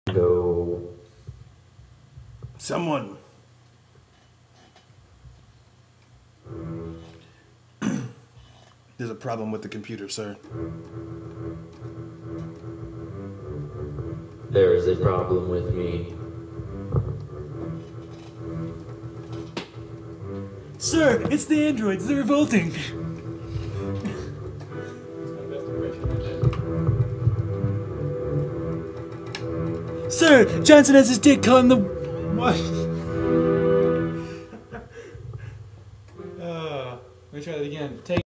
Go. Someone. There's a problem with the computer, sir. There is a problem with me. Sir, it's the androids. They're revolting. Sir, Johnson has his dick caught in the... What? Let me try that again. Take